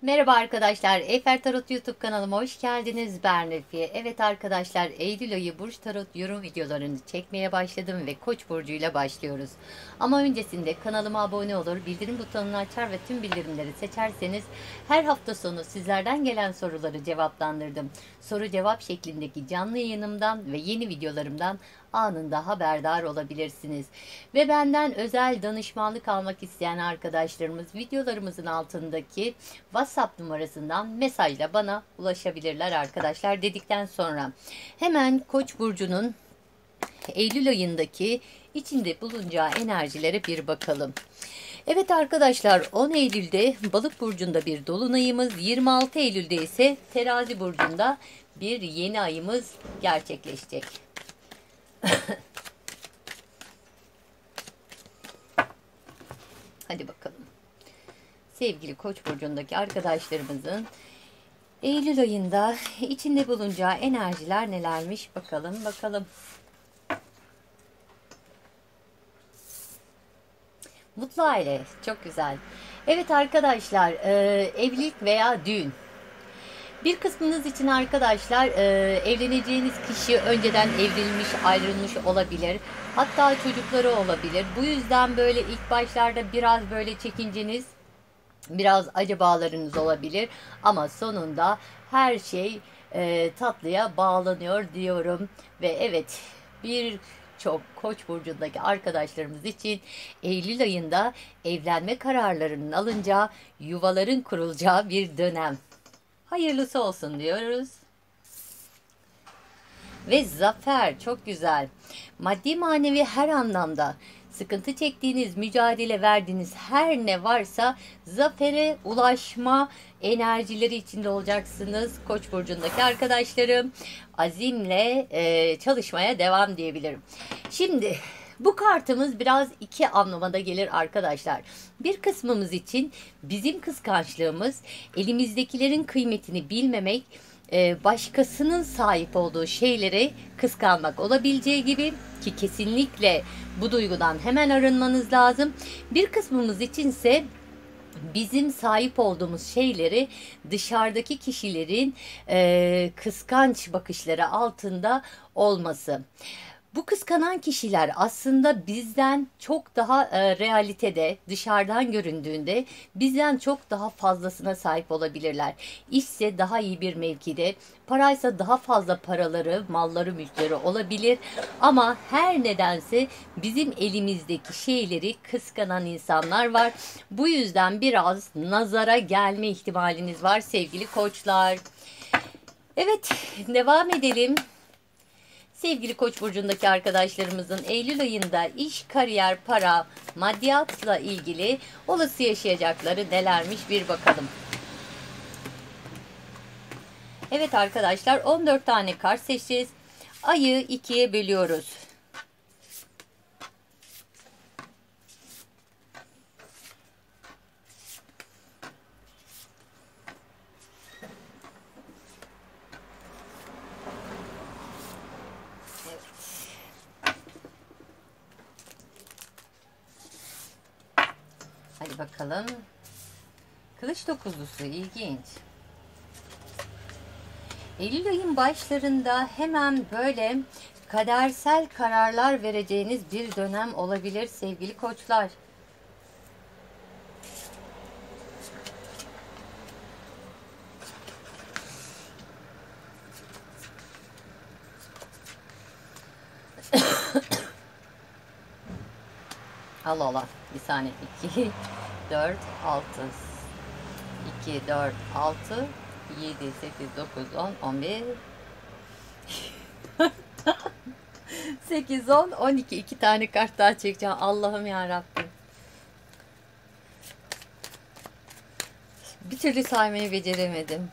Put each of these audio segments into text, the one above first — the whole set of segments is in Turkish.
Merhaba arkadaşlar, Eyfer Tarot YouTube kanalıma hoş geldiniz. Ben Refiye. Evet arkadaşlar, Eylül ayı Burç Tarot yorum videolarını çekmeye başladım ve Koç burcuyla başlıyoruz. Ama öncesinde kanalıma abone olur, bildirim butonunu açar ve tüm bildirimleri seçerseniz her hafta sonu sizlerden gelen soruları cevaplandırdım. Soru cevap şeklindeki canlı yayınımdan ve yeni videolarımdan anında haberdar olabilirsiniz. Ve benden özel danışmanlık almak isteyen arkadaşlarımız videolarımızın altındaki WhatsApp numarasından mesajla bana ulaşabilirler arkadaşlar dedikten sonra hemen Koç burcunun Eylül ayındaki içinde bulunacağı enerjilere bir bakalım. Evet arkadaşlar, 10 Eylül'de Balık burcunda bir dolunayımız, 26 Eylül'de ise Terazi burcunda bir yeni ayımız gerçekleşecek. Hadi bakalım. Sevgili Koç burcundaki arkadaşlarımızın Eylül ayında içinde bulunacağı enerjiler nelermiş bakalım. Mutlu aile çok güzel. Evet arkadaşlar, evlilik veya düğün. Bir kısmınız için arkadaşlar evleneceğiniz kişi önceden evlenmiş, ayrılmış olabilir. Hatta çocukları olabilir. Bu yüzden böyle ilk başlarda biraz böyle çekinceniz, biraz acabalarınız olabilir. Ama sonunda her şey tatlıya bağlanıyor diyorum. Ve evet, birçok Koç burcundaki arkadaşlarımız için Eylül ayında evlenme kararlarının alınacağı, yuvaların kurulacağı bir dönem. Hayırlısı olsun diyoruz. Ve zafer çok güzel. Maddi manevi her anlamda sıkıntı çektiğiniz, mücadele verdiğiniz her ne varsa zafere ulaşma enerjileri içinde olacaksınız. Koç burcundaki arkadaşlarım, azimle çalışmaya devam diyebilirim. Şimdi bu kartımız biraz iki anlamada gelir arkadaşlar. Bir kısmımız için bizim kıskançlığımız, elimizdekilerin kıymetini bilmemek, başkasının sahip olduğu şeyleri kıskanmak olabileceği gibi, ki kesinlikle bu duygudan hemen arınmanız lazım. Bir kısmımız içinse bizim sahip olduğumuz şeyleri dışarıdaki kişilerin kıskanç bakışları altında olması. Bu kıskanan kişiler aslında bizden çok daha realitede, dışarıdan göründüğünde bizden çok daha fazlasına sahip olabilirler. İşse daha iyi bir mevkide, paraysa daha fazla paraları, malları, mülkleri olabilir. Ama her nedense bizim elimizdeki şeyleri kıskanan insanlar var. Bu yüzden biraz nazara gelme ihtimaliniz var sevgili koçlar. Evet, devam edelim. Sevgili Koç burcundaki arkadaşlarımızın Eylül ayında iş, kariyer, para, maddiyatla ilgili olası yaşayacakları nelermiş bir bakalım. Evet arkadaşlar, 14 tane kart seçeceğiz. Ayı ikiye bölüyoruz. Hadi bakalım. Kılıç dokuzlusu ilginç. Eylül ayın başlarında hemen böyle kadersel kararlar vereceğiniz bir dönem olabilir sevgili koçlar. Allah Allah. Bir saniye. 2, 4, 6. 2, 4, 6, 7, 8, 9, 10, 11. 8, 10, 12. 2 tane kart daha çekeceğim. Allah'ım ya Rabbim. Bir türlü saymayı beceremedim.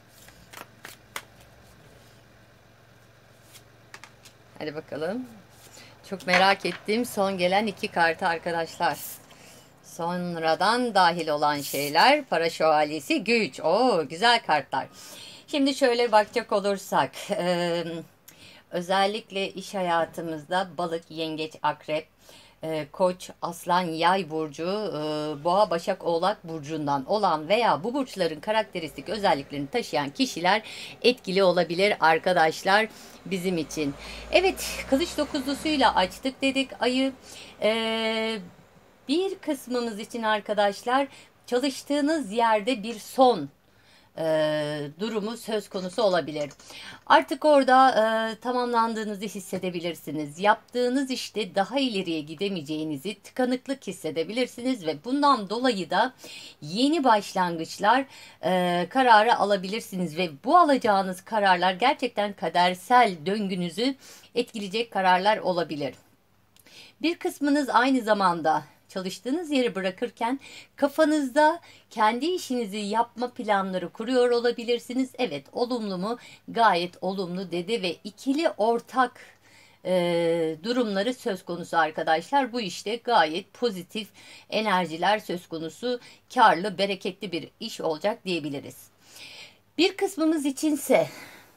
Hadi bakalım. Çok merak ettiğim son gelen 2 kartı arkadaşlar. Sonradan dahil olan şeyler. Para şövalyesi, güç. Oo, güzel kartlar. Şimdi şöyle bakacak olursak. Özellikle iş hayatımızda balık, yengeç, akrep, Koç, Aslan, Yay burcu, Boğa, Başak, Oğlak burcundan olan veya bu burçların karakteristik özelliklerini taşıyan kişiler etkili olabilir arkadaşlar bizim için. Evet, kılıç dokuzlusuyla açtık dedik ayı. Bir kısmımız için arkadaşlar çalıştığınız yerde bir son durumu söz konusu olabilir. Artık orada tamamlandığınızı hissedebilirsiniz. Yaptığınız işte daha ileriye gidemeyeceğinizi, tıkanıklık hissedebilirsiniz ve bundan dolayı da yeni başlangıçlar kararı alabilirsiniz ve bu alacağınız kararlar gerçekten kadersel döngünüzü etkileyecek kararlar olabilir. Bir kısmınız aynı zamanda çalıştığınız yeri bırakırken kafanızda kendi işinizi yapma planları kuruyor olabilirsiniz. Evet, olumlu mu? Gayet olumlu dedi ve ikili ortak durumları söz konusu arkadaşlar. Bu işte gayet pozitif enerjiler söz konusu, karlı, bereketli bir iş olacak diyebiliriz. Bir kısmımız içinse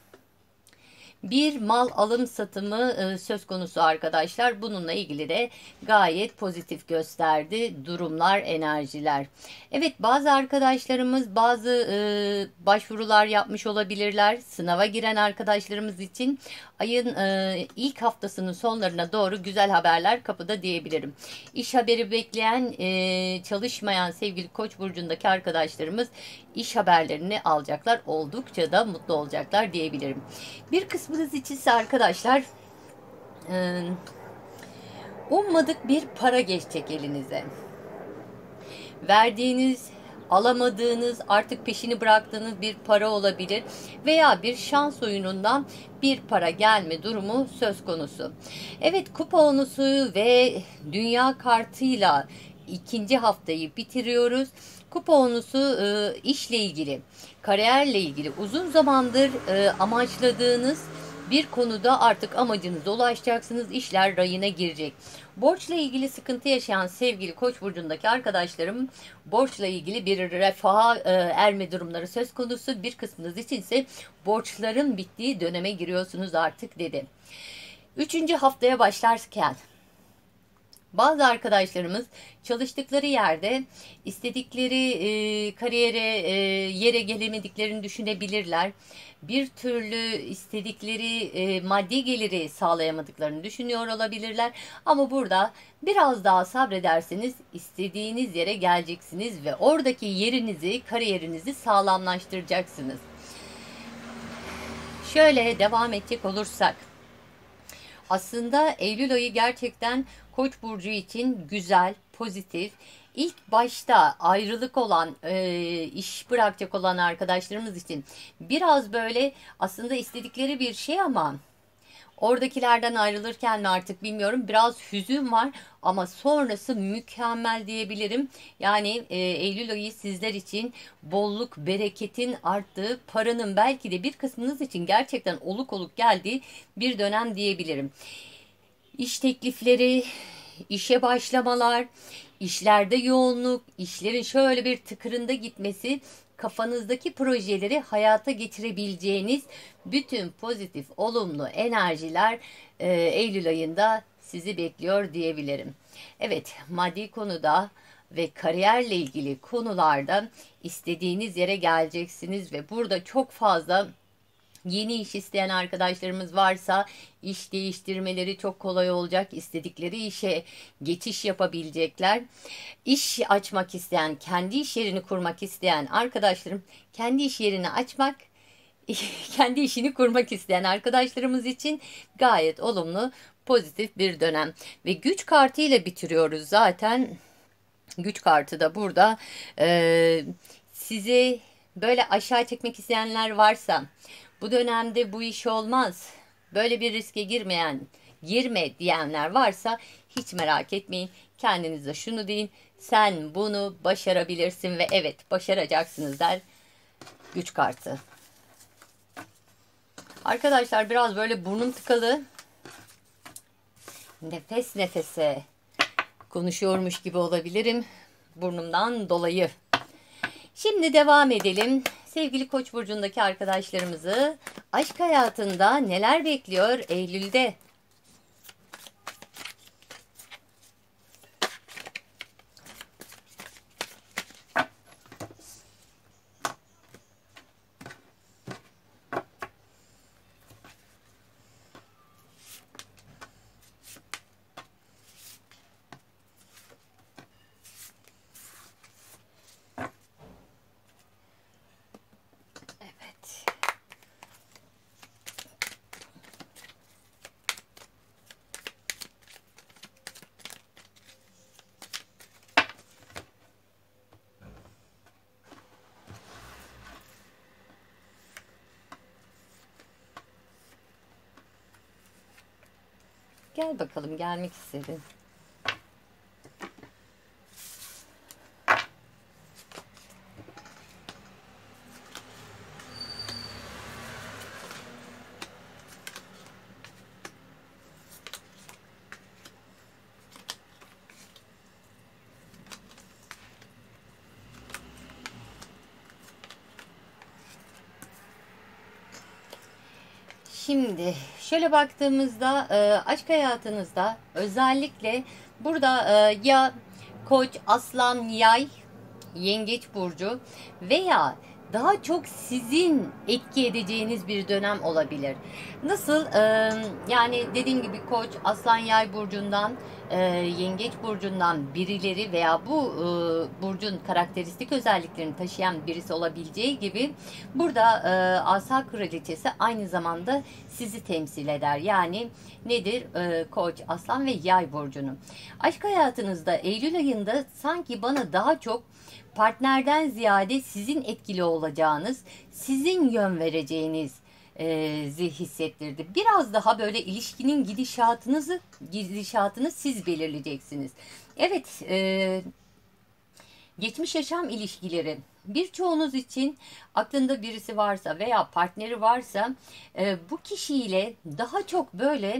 bir mal alım satımı söz konusu arkadaşlar. Bununla ilgili de gayet pozitif gösterdi durumlar, enerjiler. Evet, bazı arkadaşlarımız bazı başvurular yapmış olabilirler. Sınava giren arkadaşlarımız için ayın ilk haftasının sonlarına doğru güzel haberler kapıda diyebilirim. İş haberi bekleyen, çalışmayan sevgili Koç burcundaki arkadaşlarımız iş haberlerini alacaklar. Oldukça da mutlu olacaklar diyebilirim. Bir kısmınız için ise arkadaşlar ummadık bir para geçecek elinize. Verdiğiniz, alamadığınız, artık peşini bıraktığınız bir para olabilir veya bir şans oyunundan bir para gelme durumu söz konusu. Evet, kupa onusu ve dünya kartıyla ikinci haftayı bitiriyoruz. Kupa onusu işle ilgili, kariyerle ilgili uzun zamandır amaçladığınız bir konuda artık amacınıza ulaşacaksınız. İşler rayına girecek. Borçla ilgili sıkıntı yaşayan sevgili Koç burcundaki arkadaşlarım, borçla ilgili bir refaha erme durumları söz konusu. Bir kısmınız için ise borçların bittiği döneme giriyorsunuz artık dedi. Üçüncü haftaya başlarken bazı arkadaşlarımız çalıştıkları yerde istedikleri kariyere, yere gelemediklerini düşünebilirler. Bir türlü istedikleri maddi geliri sağlayamadıklarını düşünüyor olabilirler. Ama burada biraz daha sabrederseniz istediğiniz yere geleceksiniz ve oradaki yerinizi, kariyerinizi sağlamlaştıracaksınız. Şöyle devam edecek olursak, aslında Eylül ayı gerçekten Koç burcu için güzel, pozitif. İlk başta ayrılık olan, iş bırakacak olan arkadaşlarımız için biraz böyle aslında istedikleri bir şey ama oradakilerden ayrılırken mi artık bilmiyorum, biraz hüzün var ama sonrası mükemmel diyebilirim. Yani Eylül ayı sizler için bolluk, bereketin arttığı, paranın belki de bir kısmınız için gerçekten oluk oluk geldiği bir dönem diyebilirim. İş teklifleri, işe başlamalar, işlerde yoğunluk, işlerin şöyle bir tıkırında gitmesi, kafanızdaki projeleri hayata geçirebileceğiniz bütün pozitif, olumlu enerjiler Eylül ayında sizi bekliyor diyebilirim. Evet, maddi konuda ve kariyerle ilgili konularda istediğiniz yere geleceksiniz ve burada çok fazla yeni iş isteyen arkadaşlarımız varsa iş değiştirmeleri çok kolay olacak. İstedikleri işe geçiş yapabilecekler. İş açmak isteyen, kendi iş yerini kurmak isteyen arkadaşlarım, kendi iş yerini açmak, kendi işini kurmak isteyen arkadaşlarımız için gayet olumlu, pozitif bir dönem. Ve güç kartı ile bitiriyoruz zaten. Güç kartı da burada sizi böyle aşağı çekmek isteyenler varsa, bu dönemde bu iş olmaz, böyle bir riske girme diyenler varsa hiç merak etmeyin. Kendinize şunu deyin: sen bunu başarabilirsin ve evet, başaracaksınız der güç kartı. Arkadaşlar biraz böyle burnum tıkalı. Nefes nefese konuşuyormuş gibi olabilirim burnumdan dolayı. Şimdi devam edelim. Sevgili Koç burcundaki arkadaşlarımızı aşk hayatında neler bekliyor Eylül'de? Gel bakalım, gelmek istedin. Şimdi şöyle baktığımızda aşk hayatınızda özellikle burada ya Koç, Aslan, Yay, Yengeç burcu veya daha çok sizin etki edeceğiniz bir dönem olabilir. Nasıl? Yani dediğim gibi Koç, Aslan, Yay burcundan, Yengeç burcundan birileri veya bu burcun karakteristik özelliklerini taşıyan birisi olabileceği gibi burada Asa Kraliçesi aynı zamanda sizi temsil eder. Yani nedir? Koç, Aslan ve Yay burcunu. Aşk hayatınızda Eylül ayında sanki bana daha çok partnerden ziyade sizin etkili olacağınız, sizin yön vereceğiniz hissettirdi. Biraz daha böyle ilişkinin gidişatını siz belirleyeceksiniz. Evet, geçmiş yaşam ilişkileri birçoğunuz için aklında birisi varsa veya partneri varsa bu kişiyle daha çok böyle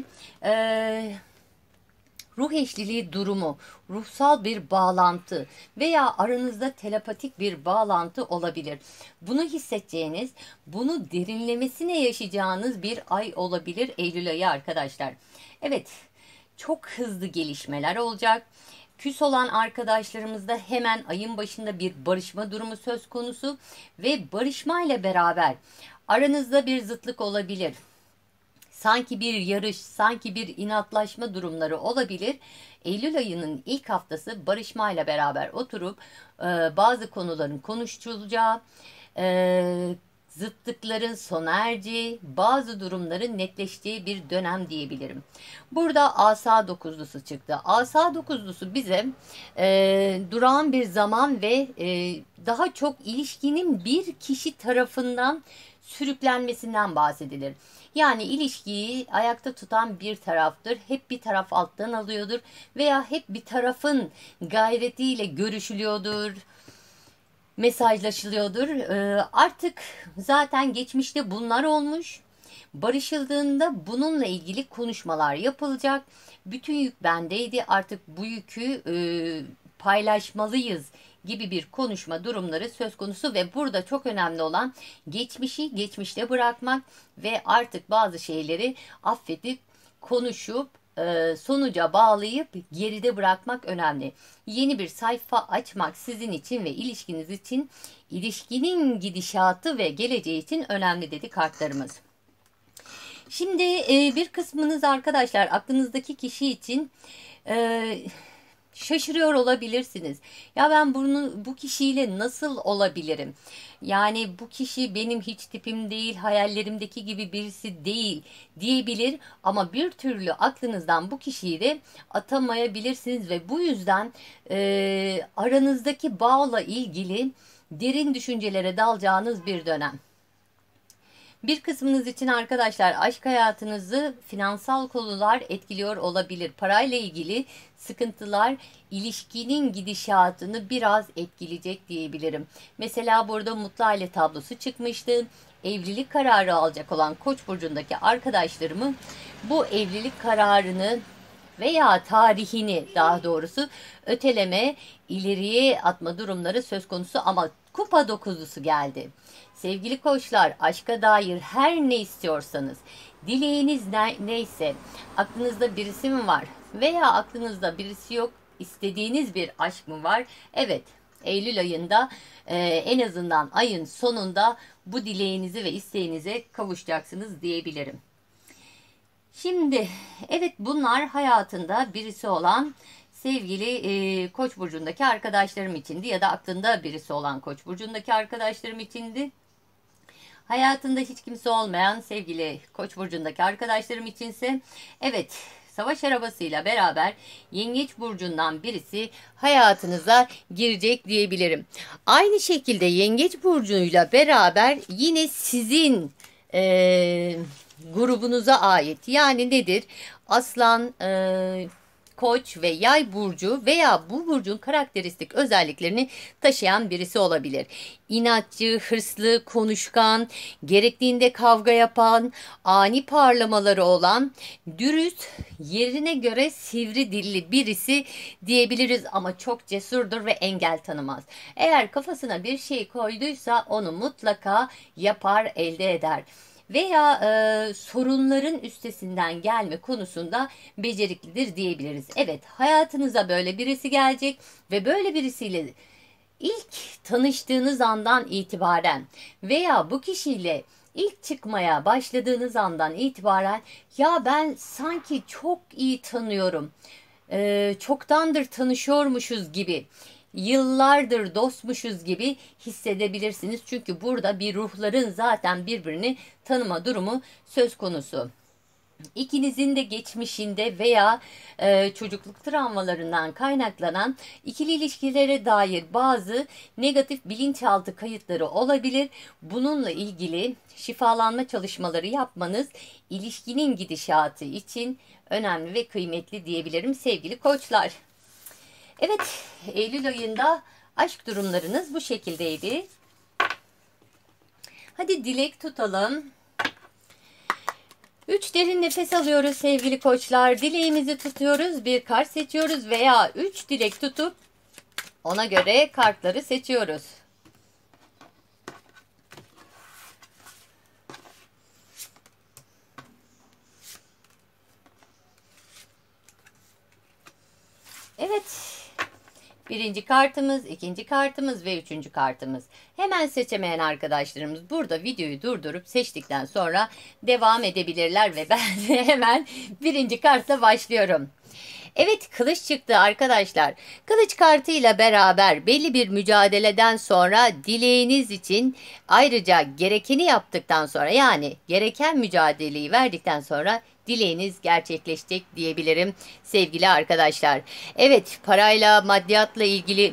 ruh eşliliği durumu, ruhsal bir bağlantı veya aranızda telepatik bir bağlantı olabilir. Bunu hissedeceğiniz, bunu derinlemesine yaşayacağınız bir ay olabilir Eylül ayı arkadaşlar. Evet, çok hızlı gelişmeler olacak. Küs olan arkadaşlarımızda hemen ayın başında bir barışma durumu söz konusu ve barışmayla beraber aranızda bir zıtlık olabilir. Sanki bir yarış, sanki bir inatlaşma durumları olabilir. Eylül ayının ilk haftası barışmayla beraber oturup bazı konuların konuşulacağı, zıtlıkların sona ereceği, bazı durumların netleştiği bir dönem diyebilirim. Burada Asa dokuzlusu çıktı. Asa dokuzlusu bize durağan bir zaman ve daha çok ilişkinin bir kişi tarafından sürüklenmesinden bahsedilir. Yani ilişkiyi ayakta tutan bir taraftır. Hep bir taraf alttan alıyordur veya hep bir tarafın gayretiyle görüşülüyordur, mesajlaşılıyordur. Artık zaten geçmişte bunlar olmuş. Barışıldığında bununla ilgili konuşmalar yapılacak. Bütün yük bendeydi. Artık bu yükü paylaşmalıyız gibi bir konuşma durumları söz konusu ve burada çok önemli olan geçmişi geçmişte bırakmak ve artık bazı şeyleri affedip konuşup sonuca bağlayıp geride bırakmak önemli. Yeni bir sayfa açmak sizin için ve ilişkiniz için, ilişkinin gidişatı ve geleceği için önemli dedi kartlarımız. Şimdi bir kısmınız arkadaşlar aklınızdaki kişi için şaşırıyor olabilirsiniz. Ya ben bu kişiyle nasıl olabilirim? Yani bu kişi benim hiç tipim değil, hayallerimdeki gibi birisi değil diyebilir ama bir türlü aklınızdan bu kişiyi de atamayabilirsiniz ve bu yüzden aranızdaki bağla ilgili derin düşüncelere dalacağınız bir dönem. Bir kısmınız için arkadaşlar aşk hayatınızı finansal konular etkiliyor olabilir. Parayla ilgili sıkıntılar ilişkinin gidişatını biraz etkileyecek diyebilirim. Mesela burada mutlu aile tablosu çıkmıştı. Evlilik kararı alacak olan Koç burcundaki arkadaşlarımın bu evlilik kararını veya tarihini daha doğrusu öteleme, ileriye atma durumları söz konusu ama kupa dokuzlusu geldi. Sevgili koçlar, aşka dair her ne istiyorsanız, dileğiniz neyse, aklınızda birisi mi var veya aklınızda birisi yok, istediğiniz bir aşk mı var? Evet, Eylül ayında en azından ayın sonunda bu dileğinizi ve isteğinize kavuşacaksınız diyebilirim. Şimdi evet bunlar hayatında birisi olan sevgili Koç burcundaki arkadaşlarım içindi ya da aklında birisi olan Koç burcundaki arkadaşlarım içindi. Hayatında hiç kimse olmayan sevgili Koç burcundaki arkadaşlarım içinse evet savaş arabasıyla beraber Yengeç burcundan birisi hayatınıza girecek diyebilirim. Aynı şekilde Yengeç burcuyla beraber yine sizin grubunuza ait. Yani nedir? Aslan, Koç ve Yay burcu veya bu burcun karakteristik özelliklerini taşıyan birisi olabilir. İnatçı, hırslı, konuşkan, gerektiğinde kavga yapan, ani parlamaları olan, dürüst, yerine göre sivri dilli birisi diyebiliriz ama çok cesurdur ve engel tanımaz. Eğer kafasına bir şey koyduysa onu mutlaka yapar, elde eder veya sorunların üstesinden gelme konusunda beceriklidir diyebiliriz. Evet, hayatınıza böyle birisi gelecek ve böyle birisiyle ilk tanıştığınız andan itibaren veya bu kişiyle ilk çıkmaya başladığınız andan itibaren ya ben sanki çok iyi tanıyorum, çoktandır tanışıyormuşuz gibi, yıllardır dostmuşuz gibi hissedebilirsiniz. Çünkü burada bir ruhların zaten birbirini tanıma durumu söz konusu. İkinizin de geçmişinde veya çocukluk travmalarından kaynaklanan ikili ilişkilere dair bazı negatif bilinçaltı kayıtları olabilir. Bununla ilgili şifalanma çalışmaları yapmanız ilişkinin gidişatı için önemli ve kıymetli diyebilirim sevgili koçlar. Evet, Eylül ayında aşk durumlarınız bu şekildeydi. Hadi dilek tutalım. 3 derin nefes alıyoruz sevgili koçlar. Dileğimizi tutuyoruz. Bir kart seçiyoruz veya 3 dilek tutup ona göre kartları seçiyoruz. Evet. Birinci kartımız, ikinci kartımız ve üçüncü kartımız. Hemen seçemeyen arkadaşlarımız burada videoyu durdurup seçtikten sonra devam edebilirler ve ben de hemen birinci kartla başlıyorum. Evet, kılıç çıktı arkadaşlar. Kılıç kartıyla beraber belli bir mücadeleden sonra dileğiniz için ayrıca gerekeni yaptıktan sonra yani gereken mücadeleyi verdikten sonra dileğiniz gerçekleşecek diyebilirim sevgili arkadaşlar. Evet, parayla, maddiyatla ilgili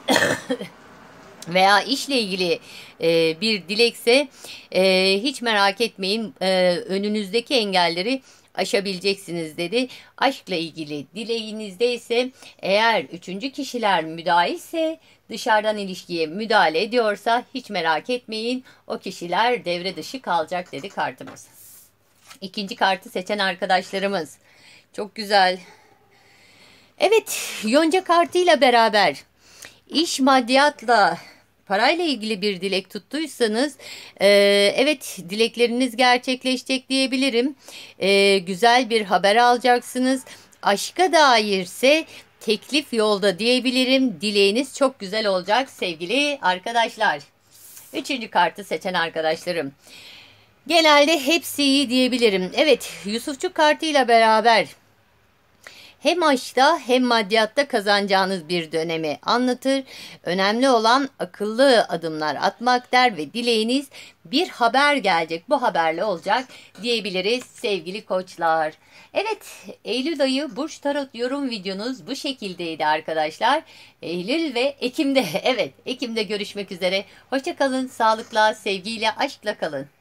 veya işle ilgili bir dilekse hiç merak etmeyin, önünüzdeki engelleri aşabileceksiniz dedi. Aşkla ilgili dileğinizde ise eğer üçüncü kişiler müdahilse, dışarıdan ilişkiye müdahale ediyorsa hiç merak etmeyin, o kişiler devre dışı kalacak dedi kartımız. İkinci kartı seçen arkadaşlarımız çok güzel. Evet, Yonca kartıyla beraber iş, maddiyatla, parayla ilgili bir dilek tuttuysanız evet, dilekleriniz gerçekleşecek diyebilirim. Güzel bir haber alacaksınız. Aşka dairse teklif yolda diyebilirim. Dileğiniz çok güzel olacak sevgili arkadaşlar. Üçüncü kartı seçen arkadaşlarım. Genelde hepsi iyi diyebilirim. Evet, Yusufçuk kartıyla beraber hem aşkta hem maddiyatta kazanacağınız bir dönemi anlatır. Önemli olan akıllı adımlar atmak der ve dileğiniz bir haber gelecek. Bu haberle olacak diyebiliriz sevgili koçlar. Evet, Eylül ayı burç tarot yorum videonuz bu şekildeydi arkadaşlar. Eylül ve Ekim'de, evet, Ekim'de görüşmek üzere. Hoşça kalın, sağlıkla, sevgiyle, aşkla kalın.